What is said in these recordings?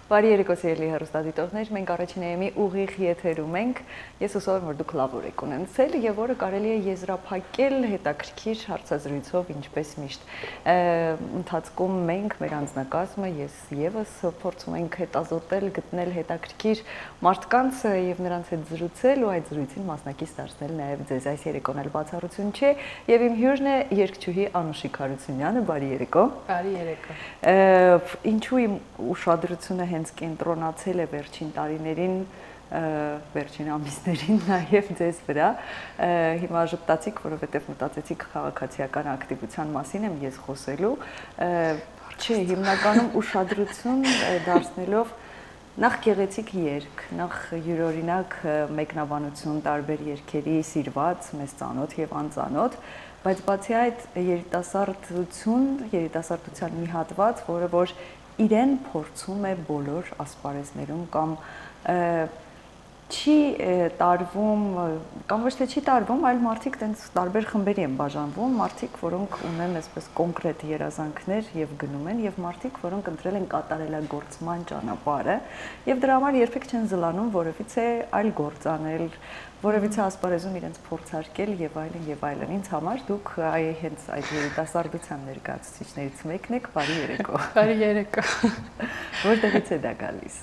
Բարի երեկո սիրելի հեռուստադիտողներ, մենք առաջին էմի ուղիղ եթերում ենք։ Ես հուսով եմ, որ դուք լավ օրեք ունեցել եւ որը կարելի է եզրափակել հետաքրքիր հարցազրույցով, ինչպես միշտ։ Ընթացքում մենք մեր անձնակազմը, ես եւս փորձում ենք հետազոտել, գտնել հետաքրքիր մարդկանց եւ նրանց հետ զրուցել ու այդ զրույցին մասնակից դարձնել նաեւ ձեզ։ Այս երեկոն էլ բացառություն չէ եւ իմ հյուրն է երգչուհի Անուշիկ Հարությունյանը։ Բարի երեկո։ Բարի երեկո։ Ինչու իմ ուշադրությունը հենց կենտրոնացել է վերջին տարիներին, վերջին ամիսներին նաև ձեզ վրա։ Հիմա ժպտացիք, որովհետև մտածեցիք քաղաքացիական ակտիվության մասին եմ ես խոսելու։ Չէ, հիմնականում ուշադրություն դարձնելով նախ գեղեցիկ երգ, նախ յուրօրինակ մեկնաբանություն տարբեր երգերի սիրված, մեզ ծանոթ եւ անծանոթ, բայց բացի այդ երիտասարդության մի հատված, որը որ իրեն փորձում է բոլոր ասպարեզներում կամ չի տարվում, կամ ոչ թե չի տարվում, այլ մարդիկ տենց տարբեր խմբերի են բաժանվում, մարդիկ, որոնք ունեն այսպես կոնկրետ երազանքներ եւ գնում են, եւ մարդիկ, որոնք ընտրել են կատարելագործման ճանապարհը, եւ դրա համար երբեք չեն զլանում որևիցե այլ գործ անել, որևիցե ասպարեզում իրենց փորձարկել եւ այլն եւ այլն։ Ինձ համար դուք հենց այդ երիտասարդության ներկայացուցիչներից մեկն եք, բարի երեկո։ Բարի երեկո։ Որտեղից է դա գալիս։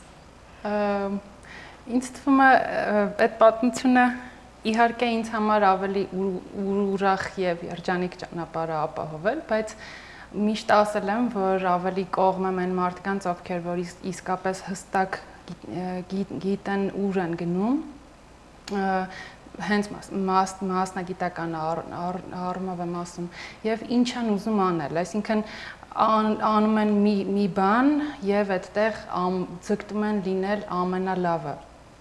Ինձ թվում է այդ պատմությունը իհարկե ինձ համար ավելի ուրախ եւ երջանիկ ճանապարհ է ապահովել, բայց միշտ ասել եմ, որ ավելի կողմ եմ այն մարդկանց, ովքեր որ իսկապես հստակ գիտեն ուր են գնում, հենց մասնագիտական առումով եմ ասում, եւ ինչ են ուզում անել, այսինքն անում են մի բան եւ այդտեղ ձգտում են լինել ամենալավը։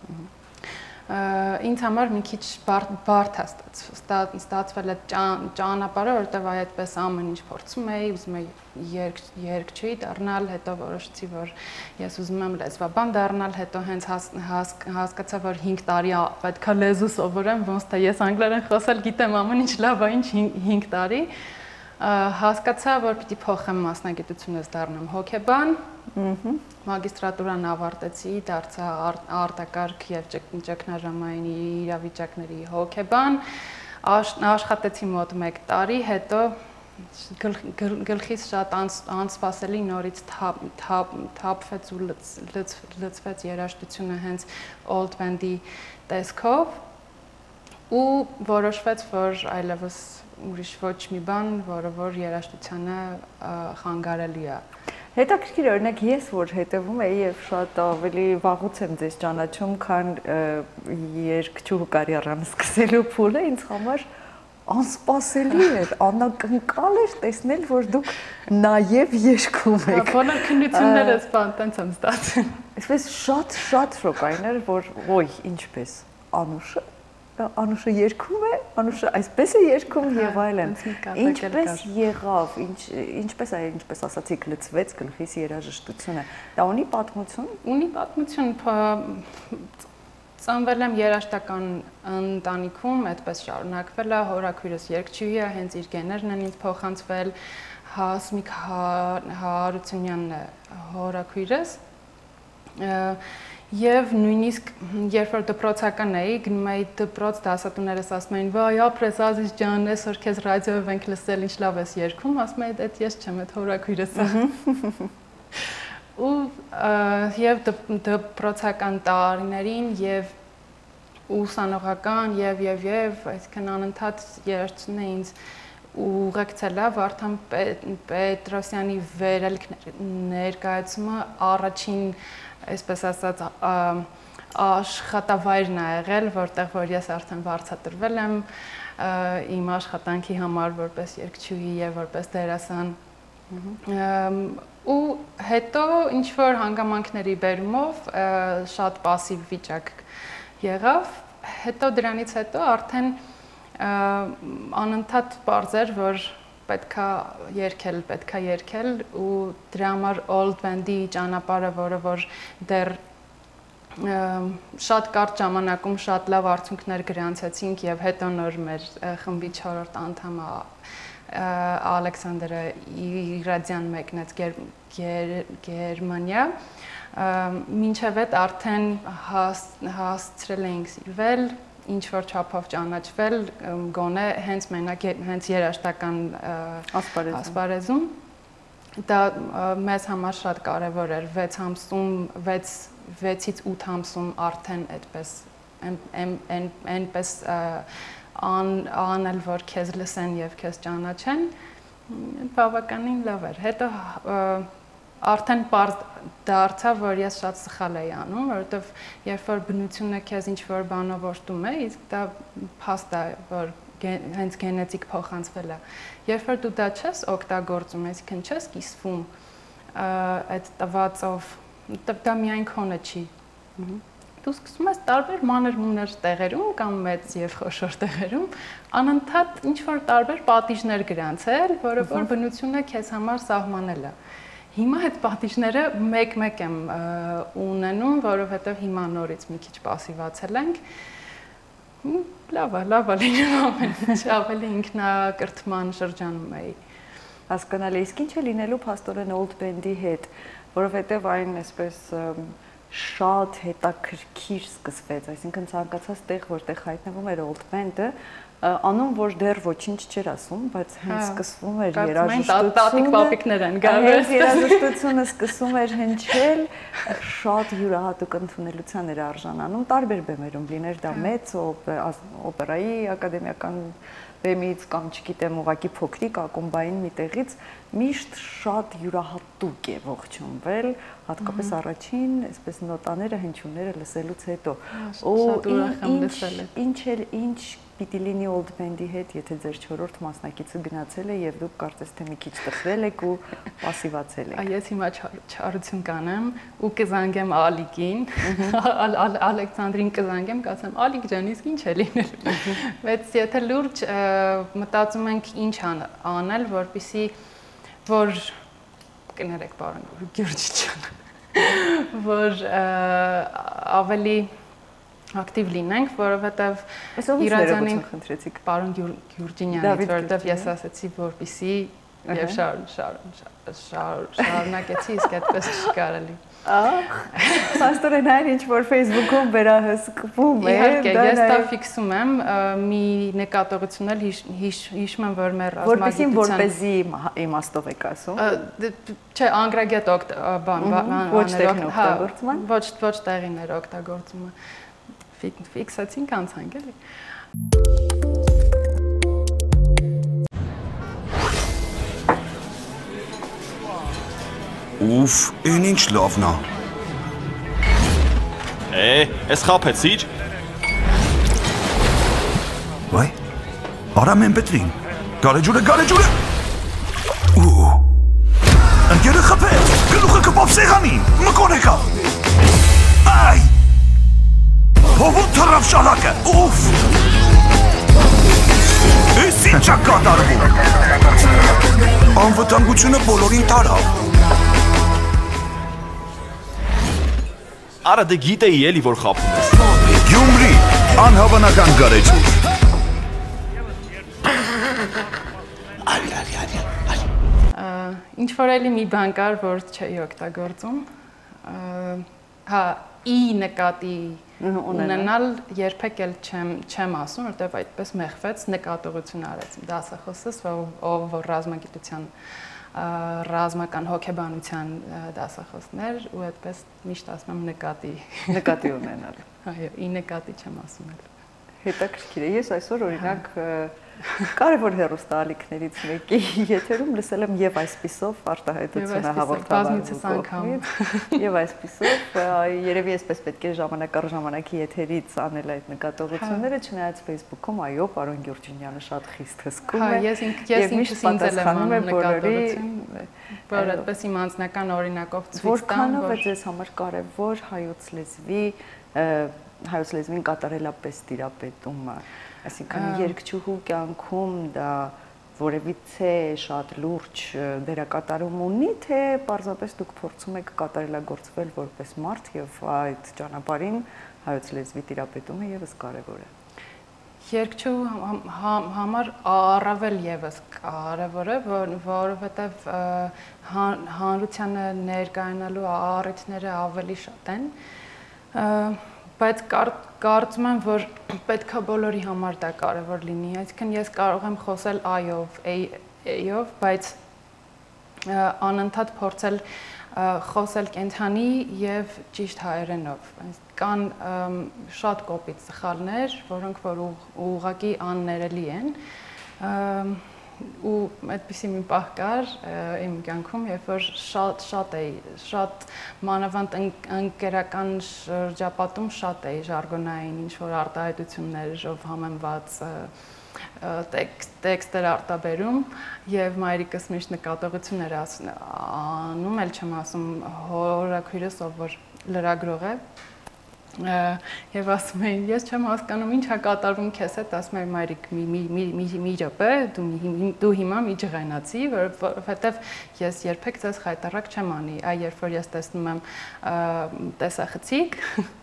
Ինձ համար մի քիչ բարդ է ստացվել այդ ճանապարհը, որովհետև այդպես ամեն ինչ փորձում էի, ուզում էի երգչուհի դառնալ, հետո որոշեցի, որ ես ուզում եմ լեզվաբան դառնալ, հետո հենց հասկացա, որ 5 տարի պետք է լեզու սովորեմ, ոնց թե ես անգլերեն խոսել գիտեմ ամեն ինչ լավ է, ինչ 5 տարի, հասկացա, որ պիտի փոխեմ մասնագիտությունս դառնամ հոգեբան, մագիստրատուրան ավարտեցի, դարձա արտակարգ եւ ճգնաժամային իրավիճակների հոգեբան, աշխատեցի մոտ 1 տարի, հետո գլխից շատ անսպասելի նորից թափվեց ու լծվեց երաժշտությունը հենց old band-ի տեսքով ու որոշվեց, որ այլևս ուրիշ ոչ մի բան, որը որ երաժշտությանը խանգարելի է։ Հետաքրքիր օրինակ ես որ հետևում էի եւ շատ ավելի վաղուց եմ ձեզ ճանաչում, քան երգչուհու կարիերան սկսելու փուլը ինձ համար անսպասելի էր, անակնկալ էր տեսնել, որ դուք նաեւ երգում եք։ Բոլոր քննություններս տենց եմ ստացել։ Այսպես շատ շոկային էր, որ ոյ, ինչպես Անուշը երգում է, Անուշը այսպես է երգում եւ այլն։ Ինչպես եղավ, ինչպես ասացիք, լծվեց գլխիս երաժշտությունը։ Դա ունի պատմություն։ Ունի պատմություն։ Ծնվել եմ երաժշտական ընտանիքում, այդպես շարունակվել է, հորաքույրս երգչուհի է, հենց իր գեներն են ինձ փոխանցվել, Հասմիկ Հարությունյանն է հորաքույրս։ Եվ նույնիսկ երբ որ դպրոցական էի, գնում էի դպրոց, դասատուներս ասում էին՝ «Վայ, ապրես Ազիզ ջան, այսօր քեզ ռադիոյով ենք լսել, ինչ լավ ես երգում», ասում էի՝ «Դա ես չեմ, այդ հորաքույրս է»։ Եվ դպրոցական տարիներին եւ ուսանողական եւ այսինքն անընդհատ երաժշտությունը ինձ ուղեկցել է Վարդան Պետրոսյանի վերելք ներկայացումը առաջին այսպես ասած աշխատավայրն է եղել, որտեղ որ ես արդեն վարձատրվել եմ իմ աշխատանքի համար որպես երգչուհի եւ որպես դերասան ու հետո ինչ որ հանգամանքների բերումով շատ пассив վիճակ եղավ, հետո դրանից հետո արդեն անընդհատ պարզ էր, որ պետքա երգել ու դրա համար old band-ի ճանապարհը, որը որ դեռ շատ կարճ ժամանակում շատ լավ արդյունքներ գրանցեցինք եւ հետո նոր մեր խմբի 4-րդ անդամը Ալեքսանդրը Իրադյան մեկնեց Գերմանիա, մինչև այդ արդեն հասցրել էինք սիրվել, ինչ որ չափով ճանաչվել, գոնե հենց մենակ հենց երաժշտական ասպարեզում դա մեզ համար շատ կարևոր էր 6 ամսում 6-ից 8 ամսում արդեն այդպես այնպես անել որ քեզ լսեն եւ քեզ ճանաչեն բավականին լավ էր հետո արդեն պարզ դարձավ որ ես շատ սխալ էի անում որովհետեւ երբ որ բնությունը քեզ ինչ որ բանով օժտում է իսկ դա փաստ է որ հենց գենետիկ փոխանցվել է երբ որ դու դա չես օգտագործում այսինքն չես կիսվում այդ տվածով դա միայն քոնը չի դու սկսում ես տարբեր մանր-մունր տեղերում կամ մեծ եւ խոշոր տեղերում անընդհատ ինչ որ տարբեր պատիժներ գրանցել որը որ բնությունը քեզ համար սահմանել է հիմա այդ պատիժները մեկ-մեկ եմ ունենում որովհետեւ հիմա նորից մի քիչ пассивացել ենք լավ է լինում ամեն ինչ ավելի ինքնակրթման շրջանում էի հասկանալի իսկ ինչ է լինելու փաստորեն old band-ի հետ որովհետեւ այն այսպես շատ հետաքրքիր սկսվեց այսինքն ցանկացած տեղ որտեղ հայտնվում էր old band-ը անուն որ դեռ ոչինչ չէր ասում բայց հենց սկսվում էր երաժշտությունը սկսում էր հնչել շատ յուրահատուկ ընդունելության էր արժանանում տարբեր բեմերում լիներ դա մեծ օպերայի ակադեմիական բեմից կամ չգիտեմ ուղակի փոքրիկ ակումբային մի տեղից միշտ շատ յուրահատուկ է ողջունվել հատկապես առաջին այսպես նոտաները հնչյունները լսելուց հետո ինչ պիտի լինի old band-ի հետ, եթե ձեր 4-րդ մասնակիցը գնացել է եւ դուք կարծես թե մի քիչ տխրել եք ու пассивացել եք։ Ես հիմա չարություն կանեմ ու կզանգեմ Ալիկին, Ալեքսանդրին կզանգեմ, կասեմ Ալիկ ջան, իսկ ինչ է լինելու։ Բայց եթե լուրջ մտածում ենք ինչ անել, որպեսզի որ կներեք պարոն Գյուրջիջյան, որ ավելի ակտիվ լինենք, որովհետև Իրադյանի խնդրեցիք պարոն Գյուրջինյանից, որովհետև ես ասացի, որպեսզի եւ շարունակեցի, իսկ այդպես չի կարելի։ Պաստորեն այն ինչ որ Facebook-ում վերահսկվում է, իհարկե, ես դա ֆիքսում եմ, մի նկատողություն էլ հիշում եմ, որ մեր ռազմագիտության որպեսզի իմաստով եք ասում։ Չէ, անգրագետ ոչ տեղին օգտագործման։ Ոչ տեղիներ օգտագործումը։ Ֆիքսացինք անցանք էլի։ Ուֆ, այն ինչ լավն է։ Էս խափեցիր։ Վայ, արա մեն պետրին։ Գարեջուրը։ Ընկերը խփեց, գլուխը կպավ սեղանին, մկոն եկա։ Այ։ Հովոտ թռավ շալակը, ուֆ։ Էս ինչ է կատարվում։ Անվտանգությունը բոլորին տարավ։ Արա դե գիտեի էլի որ խափում ես։ Գյումրի, անհավանական գարեջուր։ Ինչ որ էլի մի բան կար, որ չէի օգտագործում։ Հա, ի նկատի ունենալ երբեք էլ չեմ ասում, որտեղ այդպես մեղվեց, նկատողություն արեց դասախոսս, ով որ ռազմագիտության ռազմական հոգեբանության դասախոսներ ու այդպես միշտ ասում եմ նկատի ունենալ։ Այո, ի նկատի չեմ ասում էլ։ Հետաքրքիր է։ Ես այսօր օրինակ կարևոր հեռուստաալիքներից մեկի եթերում լսել եմ եւ այսպիսով արտահայտությունը հաղորդավարի եւ այսպիսով երևի այսպես պետք է ժամանակ առ ժամանակի եթերից անել այդ նկատողությունները չնայած Facebook-ում այո պարոն Գյուրջինյանը շատ խիստ հսկում է ես ինքս ինձ էլ եմ անում նկատողություն որ այդպես իմ անձնական օրինակով ցույց տամ որքանով է ձեզ համար կարևոր հայոց լեզվին կատարելապես տիրապետումը այսինքն երգչուհու կյանքում դա որևիցե շատ լուրջ դերակատարում ունի, թե պարզապես դուք փորձում եք կատարելագործվել որպես մարդ եւ այդ ճանապարհին հայոց լեզվի տիրապետումը եւս կարեւոր է։ երկչու համար առավել եւս կարևոր է, որովհետեւ հանրությանը ներկայանալու առիթները ավելի շատ են, բայց կարծում եմ, որ պետք է բոլորի համար դա կարևոր լինի, այսինքն ես կարող եմ խոսել այով, էյով, բայց անընդհատ փորձել խոսել կենթանի եւ ճիշտ հայերենով։ Կան շատ կոպիտ սխալներ, որոնք որ ուղղակի աններելի են, ու այդպիսի մի պահ կար իմ կյանքում, երբ որ շատ մանավանդ ընկերական շրջապատում շատ էի ժարգոնային ինչ-որ արտահայտություններով համեմված տեքստեր արտաբերում եւ մայրիկս միշտ նկատողություն էր անում, էլ չեմ ասում հորաքույրս, ով որ լրագրող է, եւ ասում էին, ես չեմ հասկանում ինչ է կատարվում քեզ հետ, ասում եմ մայրիկ մի րոպե, դու հիմա մի ջղայնացի, որովհետեւ ես երբեք ձեզ խայտարակ չեմ անի, այ երբ որ ես տեսնում եմ տեսախցիկ,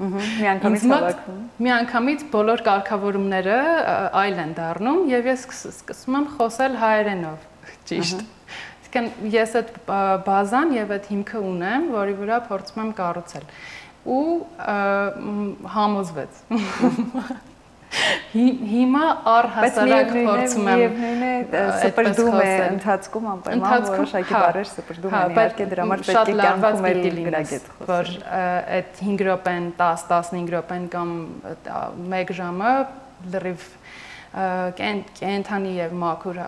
մի անգամից բոլոր կարգավորումները այլ են դառնում եւ ես սկսում եմ խոսել հայերենով, ճիշտ։ Իսկն ես այդ բազան եւ այդ հիմքը ունեմ, որի վրա փորձում եմ կառուցել ու համոզվեց։ Հիմա առհասարակ փորձում եմ սպրդում է ընթացքում անպայման որոշակի բառեր սպրդում են, իհարկե դրա համար պետք է կյանքում էլ գրագետ խոսել, որ այդ 5 րոպեն, 10-15 րոպեն կամ 1 ժամը լրիվ կենթանի եւ մաքուր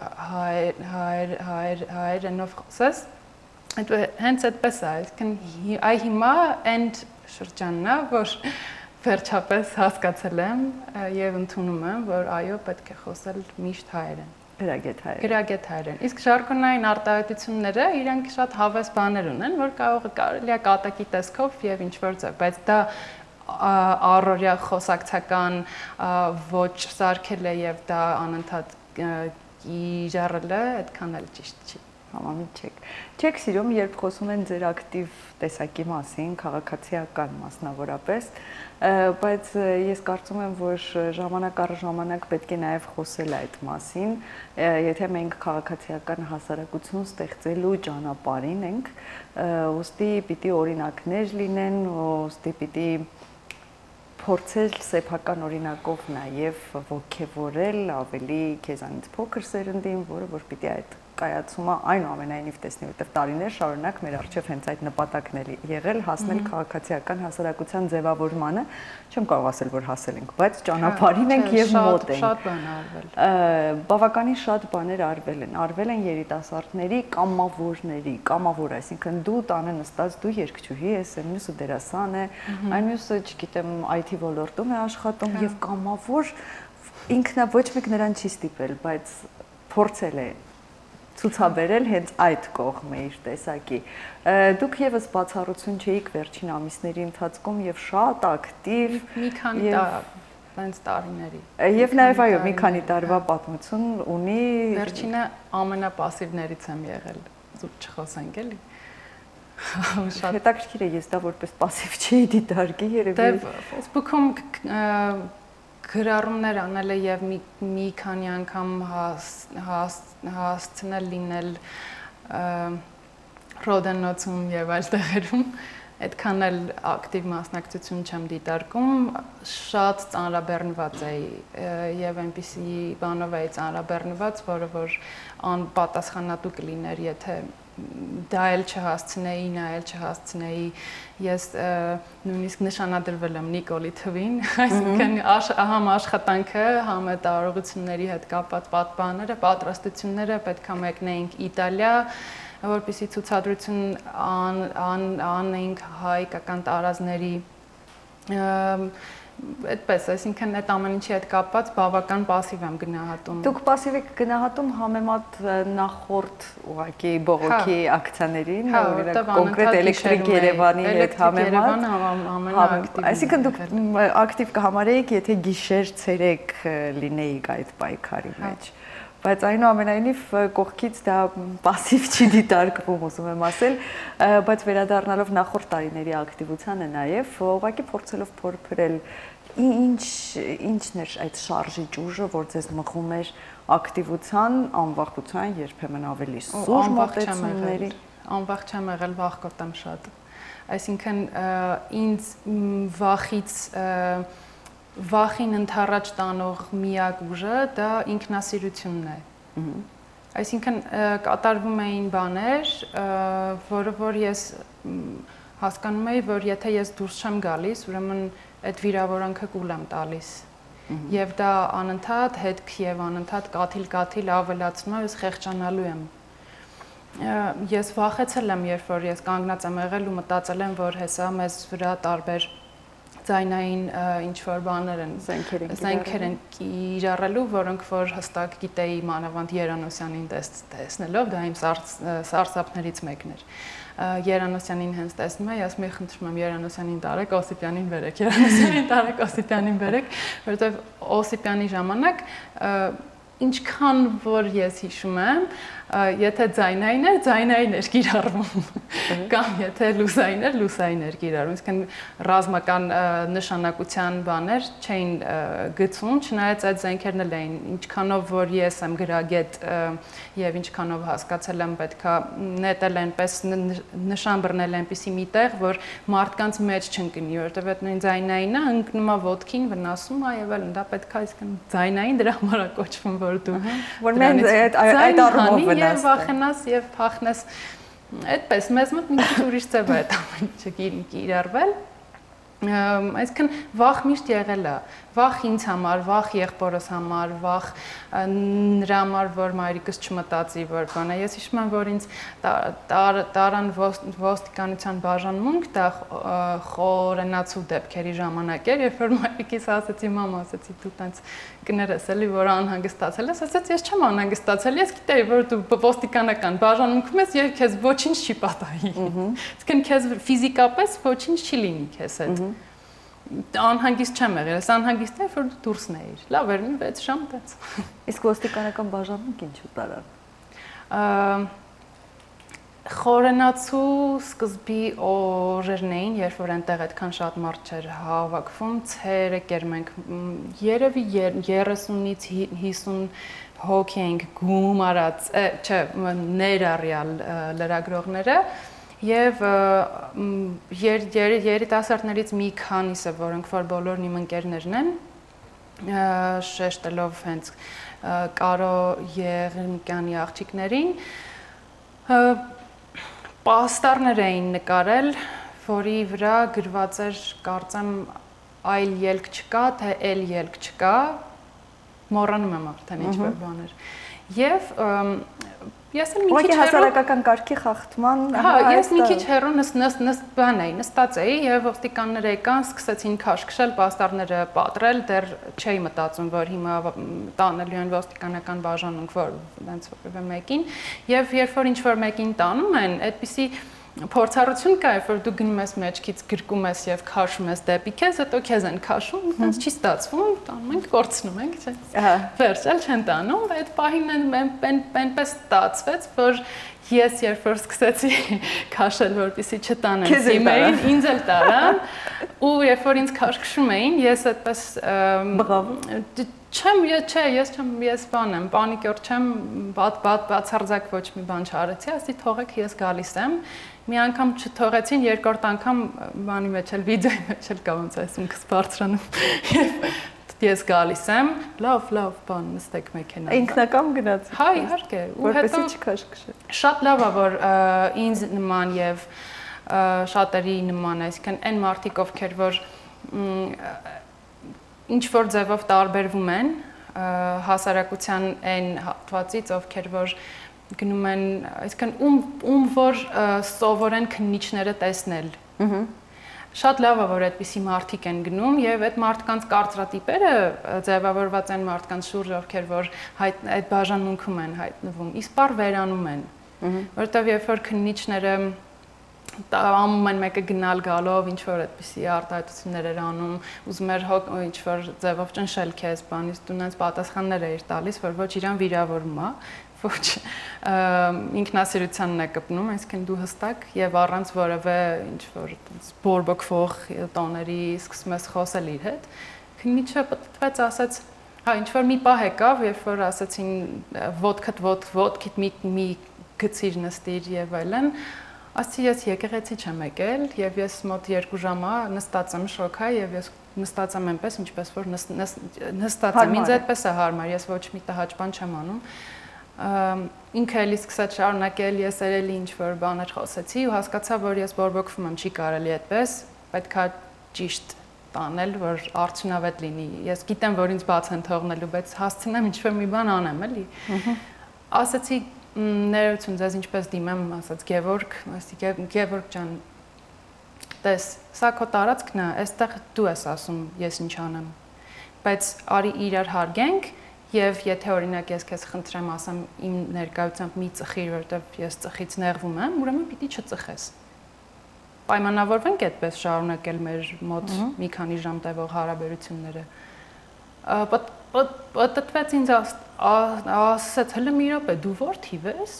հայերենով խոսես, հենց այդպես է, այ հիմա end շրջանն է, որ վերջապես հասկացել եմ եւ ընդունում եմ, որ այո, պետք է խոսել միշտ հայերեն։ Գրագետ հայերեն։ Իսկ ժարգոնային արտահայտությունները իրենք շատ հավես բաներ ունեն, որ կարելի է կատակի տեսքով եւ ինչ որ ձև, բայց դա առօրյա խոսակցական ոչ սարքել է եւ դա անընդհատ գիժարել է, այդքան էլ ճիշտ չի։ Համամիտ չեք սիրում, երբ խոսում են ձեր ակտիվ տեսակի մասին, քաղաքացիական մասնավորապես, բայց ես կարծում եմ, որ ժամանակ առ ժամանակ պետք է նաև խոսել այդ մասին, եթե մենք քաղաքացիական հասարակություն ստեղծելու ճանապարհին ենք, ուստի պիտի օրինակներ լինեն, ուստի պիտի փորձել սեփական օրինակով նաև ոգևորել ավելի քեզանից փոքր սերնդին, որը որ պիտի այդ կայացումը այնուամենայնիվ տեսնի, որտեղ տարիներ շարունակ մեր առջև հենց այդ նպատակն է եղել հասնել քաղաքացիական հասարակության ձևավորմանը, չեմ կարող ասել, որ հասել ենք, բայց ճանապարհին ենք եւ մոտ ենք։ Շատ բան արվել։ Բավականին շատ բաներ արվել են երիտասարդների կամավոր, այսինքն դու տանը նստած, դու երգչուհի ես, այն մյուսը դերասան է, այն մյուսը, չգիտեմ, IT ոլորտում է աշխատում եւ կամավոր ինքնա ոչ մեկ նրան չի ստիպել, բայց փորձել է ցուցաբերել հենց այդ կողմը իր տեսակի։ Դուք եւս բացառություն չէիք վերջին ամիսների ընթացքում եւ շատ ակտիվ մի քանի տարիների։ Եվ նաեւ այո, մի քանի տարվա պատմություն ունի։ Վերջինը ամենապասիվներից եմ եղել, զուտ չխոսենք էլի։ Շատ հետաքրքիր է, ես դա որպես պասիվ չէի դիտարկի երևի։ Դե Facebook-ում գրառումներ անել է եւ մի քանի անգամ հասցնել լինել Ռոդենոցում եւ այլ տեղերում, այդքան էլ ակտիվ մասնակցություն չեմ դիտարկում, շատ ծանրաբեռնված էի եւ այնպիսի բանով էի ծանրաբեռնված, որը որ անպատասխանատու կլիներ, եթե դա էլ չհասցնեի, նա էլ չհասցնեի, ես նույնիսկ նշանադրվել եմ Նիկոլի թվին, այսինքն համ աշխատանքը, համ տարողությունների հետ կապված պատվաները, պատրաստությունները պետք է մեկնեինք Իտալիա, որպեսզի ցուցադրություն անեինք հայկական տարազների այդպես, այսինքն այդ ամեն ինչի հետ կապված բավական пассив եմ գնահատում։ Դուք пассив եք գնահատում համեմատ նախորդ ուղղակի բողոքի ակցիաներին, օրինակ կոնկրետ Էլեկտրիկ Երևանի հետ համեմատ։ Այսինքն դուք ակտիվ կհամարեիք, եթե գիշեր ցերեկ լինեիք այդ պայքարի մեջ։ Բայց այնուամենայնիվ կողքից դա пассив չի դիտարկվում, ուզում եմ ասել, բայց վերադառնալով նախորդ տարիների ակտիվությանը նաև ուղղակի փորձելով փորփրել Ինչն էր այդ շարժիչ ուժը, որ ձեզ մղում էր ակտիվության, անվախության, երբեմն ավելի սուր մոտեցումների։ Անվախ չեմ եղել, վախ կոտեմ շատ։ Այսինքն ինձ վախին ընդառաջ տանող միակ ուժը դա ինքնասիրությունն է։ Այսինքն կատարվում էին բաներ, որ ես հասկանում էի, որ եթե ես դուրս չեմ գալիս, ուրեմն այդ վիրավորանքը կուլ եմ տալիս։ Եվ դա անընդհատ հետք եւ անընդհատ կաթիլ ավելացնում եմ, ես խեղճանալու եմ։ Ես վախեցել եմ, երբ որ ես կանգնած եմ եղել ու մտածել եմ, որ հեսա մեզ վրա տարբեր ձայնային ինչ-որ բաներ են, զենքեր են կիրառելու, որոնք որ հստակ գիտեի մանավանդ Երանոսյանին տեսնելով, դա իմ սարսափներից մեկն էր։ Երանոսյանին հենց տեսնում եմ, ասում եմ, խնդրում եմ Երանոսյանին տարեք, Օսիպյանին բերեք, Երանոսյանին տարեք, Օսիպյանին բերեք, որովհետև Օսիպյանի ժամանակ ինչքան որ ես հիշում եմ, եթե ձայնային էր կիրառվում, կամ եթե լուսային էր կիրառվում, իսկն ռազմական նշանակության բաներ չէին գծում, չնայած այդ զենքերն էլ էին, ինչքանով որ ես եմ գրագետ եւ ինչքանով հասկացել եմ պետքա նետել այնպես նշան բռնել այնպիսի մի տեղ, որ մարդկանց մեջ չընկնի, որովհետեւ այդ նույն ձայնայինը ընկնում է ոտքին, վնասում է եւ այլն, դա պետքա իսկն ձայնային դրա համար է կոչվում, որ մենք այդ առումով եւ վախենաս եւ փախնես այդպես մեզ մոտ մի քիչ ուրիշ ձև է այդ ամենը կիրառվել այսինքն վախ միշտ եղել է վախ ինձ համար վախ եղբորս համար վախ նրա համար որ մայրիկս չմտածի որ բանա ես հիշում եմ որ ինձ տարան ոստիկանության բաժանմունք դա խորենացու դեպքերի ժամանակ էր երբ որ մայրիկիս ասեցի մամա ասեցի դու տենց կներես էլի որ անհանգստացել ես ասեցի ես չեմ անհանգստացել ես գիտեի որ դու ոստիկանական բաժանմունքում ես եւ քեզ ոչինչ չի պատահի այսինքն քեզ ֆիզիկապես ոչինչ չի լինի քեզ հետ անհանգիստ չեմ եղել, ես անհանգիստ եմ, որ դուրսն էիր։ Լավ էր, մի 6 ժամ տենց։ Իսկ ոստիկանական բաժանմունք ինչու տարան։ Խորենացու սկզբի օրերն էին, երբ որ այնտեղ այդքան շատ մարդ չէր հավաքվում, ցերը կերմենք երևի 30-ից 50 հոգի ենք գումարած, չէ, ներառյալ լրագրողները Եվ երիտասարդներից մի քանիսը, որոնք որ բոլորն իմ ընկերներն են, շեշտելով հենց Կարո Եղնիկյանի աղջիկներին, պաստառներ էին նկարել, որի վրա գրված էր, կարծեմ, այլ ելք չկա, թե էլ ելք չկա, մոռանում եմ արդեն ինչ-որ բաներ։ Եվ Ես մի քիչ հասարակական կարգի խախտման Հա, ես մի քիչ հեռու նստած էի եւ ոստիկանները եկան, սկսեցին քաշքշել, պաստառները պատրել, դեռ չէի մտածում, որ հիմա տանելու են ոստիկանական բաժանմունք, որ այնց որևէ մեկին, եւ երբ որ ինչ-որ մեկին տանում են, այդպիսի փորձառություն կա, որ դու գնում ես մեջքից գրկում ես եւ քաշում ես դեպի քեզ, հետո քեզ են քաշում, այնց չի ստացվում, տանում ենք, կորցնում ենք, չէ՞։ Վերջել չեն տանում, այդ պահին այնպես ստացվեց, որ ես երբ որ սկսեցի քաշել, որպեսզի չտանեն իմեյլ, ինձ էլ տարան, ու երբ որ ինձ քաշքշում էին, ես այդպես ես բան եմ, պանիկոր չեմ, բացարձակ ոչ մի բան չարեցի, ասի թողեք ես գալիս եմ, մի անգամ չթողեցին, երկրորդ անգամ բանի մեջ էլ, վիդեոյի մեջ էլ կա ոնց այս ինքս բարձրանում, ես գալիս եմ, լավ, բան, նստեք մեքենա։ Ինքնակամ գնաց։ Հա, իհարկե, ու հետո չքաշքշել։ Շատ լավ է, որ ինձ նման եւ շատերի նման, այսինքն այն մարդիկ ովքեր որ ինչ որ ձևով տարբերվում են հասարակության այն հատվածից, ովքեր որ գնում են, այսինքն ում որ սովոր են քննիչները տեսնել։ Շատ լավ է, որ այդպիսի մարդիկ են գնում եւ այդ մարդկանց կարծրատիպերը ձևավորված են մարդկանց շուրջ, ովքեր որ այդ բաժանմունքում են հայտնվում, իսպար վերանում են, որովհետեւ երբ որ քննիչները անում են մեկը գնալ գալով, ինչ որ այդպիսի արտահայտություններ էր անում, ուզում էր ինչ որ ձևով ճնշել քեզ, բանից դու նենց պատասխաններ էիր տալիս, որ ոչ իրան վիրավորում է, ոչ ինքնասիրությանն է կպնում, այսինքն դու հստակ եւ առանց որևէ ինչ որ բորբոքվող տոների սկսում ես խոսել իր հետ, Քննիչը պատտվեց ասաց, հա ինչ որ մի պահ եկավ, երբ որ ասացին ոդքդ մի գցիր նստիր եւ այլն, ասացի ես եկեղեցի չեմ եկել եւ ես մոտ 2 ժամա նստած եմ շոքա եւ ես նստած եմ այնպես ինչպես որ նստած եմ, ինձ այդպես է հարմար, ես ոչ մի տհաճ բան չեմ անում։ Ինքը էլի սկսեց շարունակել, ես էլի ինչ որ բաներ խոսեցի ու հասկացա, որ ես բորբոքվում եմ, չի կարելի այդպես, պետքա ճիշտ տանել, որ արդյունավետ լինի։ Ես գիտեմ, որ ինձ բաց են թողնելու, բայց հասցնեմ ինչ-որ մի բան անեմ, էլի։ Ասացի, ներողություն, ձեզ ինչպես դիմեմ, ասաց Գևորգ, ասի Գևորգ ջան, տես, սա քո տարածքն է, այստեղ դու ես ասում, ես ինչ անեմ։ Բայց արի իրար հարգենք եւ եթե օրինակ ես քեզ խնդրեմ, ասեմ իմ ներկայությամբ մի ծխիր, որովհետեւ ես ծխից նեղվում եմ, ուրեմն պիտի չծխես։ Պայմանավորվենք այդպես շարունակել մեր մոտ մի քանի ժամ տևող հարաբերությունները։ Պատտվեց ինձ ասաց, հələ մի րոպե, դու ո՞ր թիվ ես։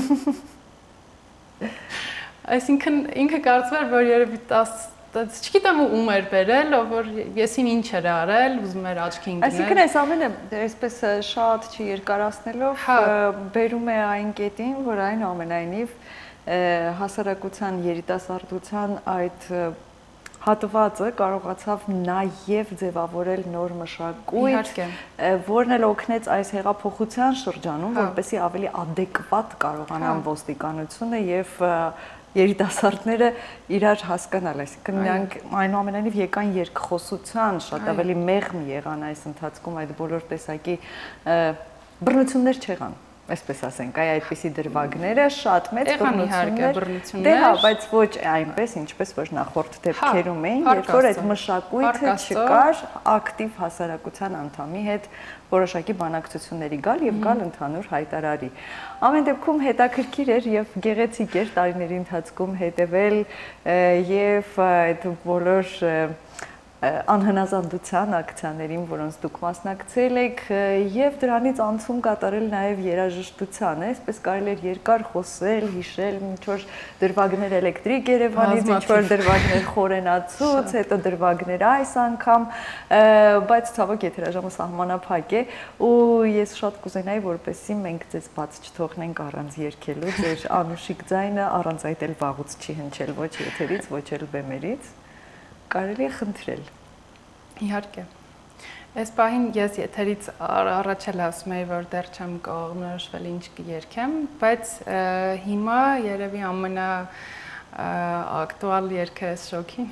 Այսինքն ինքը կարծում էր, որ երևի 10 չգիտեմ ում էր բերել, որ եսին ինչ էր արել, ուզում էր աչքի ընկնել։ Այսինքն այս ամենը այսպես շատ չերկարացնելով բերում է այն կետին, որ այնուամենայնիվ հասարակության երիտասարդության այդ հատվածը կարողացավ նաև ձևավորել նոր մշակույթ, որն էլ օգնեց այս հեղափոխության շրջանում, որպեսզի ավելի adekvat կարողանան ոստիկանությունը եւ երիտասարդները իրար հասկանալ, այսինքն նրանք այնուամենայնիվ եկան երկխոսության, շատ ավելի մեղմ եղան այս ընթացքում, այդ բոլոր տեսակի բռնություններ չեղան, այսպես ասենք, այդպիսի դրվագները շատ մեծ բռնություններ, դե հա, բայց ոչ այնպես, ինչպես որ նախորդ դեպքերում էին, երբ որ այդ մշակույթը չկար ակտիվ հասարակության անդամի հետ որոշակի բանակցությունների գալ եւ գալ ընդհանուր հայտարարի։ Ամեն դեպքում հետաքրքիր էր եւ գեղեցիկ էր տարիների ընթացքում հետեւել եւ այդ բոլոր անհնազանդության ակցիաներին, որոնց դուք մասնակցել եք եւ դրանից անցում կատարել նաեւ երաժշտության, այսպես կարելի էր երկար խոսել, հիշել, ինչ որ դրվագներ էլեկտրիկ Երևանից, ինչ որ դրվագներ խորենացուց, հետո դրվագներ այս անգամ, բայց ցավոք եթերաժամը սահմանափակ է ու ես շատ կուզենայի, որպեսզի մենք ձեզ բաց չթողնենք առանց երգելու, ձեր անուշիկ ձայնը առանց այդ էլ վաղուց չի հնչել ոչ եթերից, ոչ էլ բեմերից։ Կարելի է խնդրել։ Իհարկե։ Այս պահին ես եթերից առաջ էլ ասում էի, որ դեռ չեմ կողմնորոշվել ինչ կերգեմ, բայց հիմա երևի ամենաակտուալ երգը էս շոքին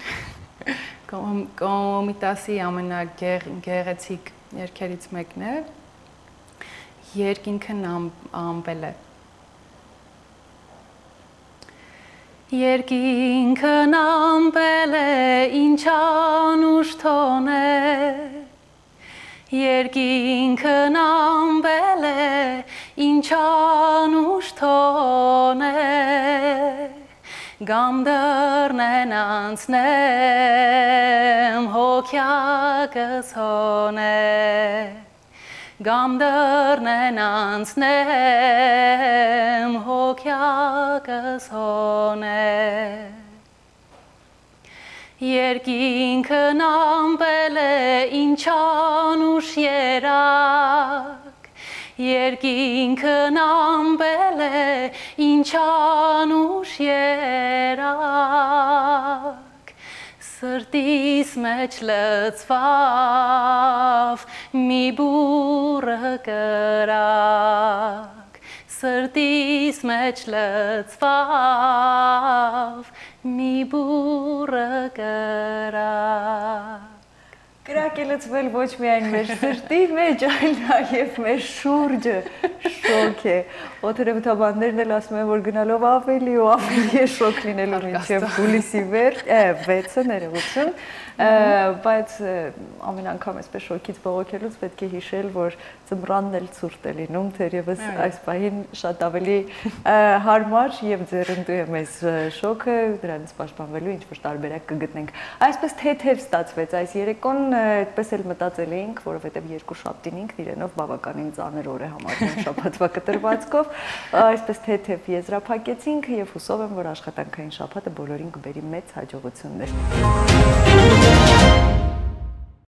Կոմիտասի ամենագեղեցիկ երգերից մեկն է, երկինքն ամպել է։ Երկինքն ամպել է, ինչ անուշ թոն է, երկինքն ամպել է, ինչ անուշ թոն է, գամ դռնեն անցնեմ, հոգյակս հոն է, գամ դռնեն անցնեմ, հոգյակս հոն է, երկինքն ամպել է, ինչ անուշ երակ, երկինքն ամպել է, ինչ անուշ երակ, սրտիս մեջ լծվավ մի բուրը կրակ, սրտիս մեջ լծվավ մի բուրը կրակ։ Կրակ է լծվել ոչ միայն մեր սրտի մեջ, այլ նաև մեր շուրջը շոկ է։ Օդերևութաբաններն էլ ասում են, որ գնալով ավելի ու ավելի է շոկ լինելու մինչև հուլիսի վերջ, 6-ը ներողություն, բայց ամեն անգամ այսպես շոկից բողոքելուց պետք է հիշել, որ ձմռանն էլ ցուրտ է լինում, թերևս այս պահին շատ ավելի հարմար եւ ձեռնտու է մեզ շոկը, դրանից պաշտպանվելու ինչ-որ տարբերակ կգտնենք։ Այսպես թեթև ստացվեց այս երեկոն, այդպես էլ մտածել էինք, որովհետեւ երկու շաբթին ինքն իրենով բավականին ծանր օր է համարվում շաբաթվա կտրվածքով, այսպես թեթև եզրափակեցինք եւ հուսով եմ, որ աշխատանքային շաբաթը բոլորին կբերի մեծ հաջողություններ։